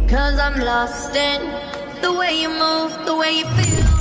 'Cause I'm lost in the way you move, the way you feel.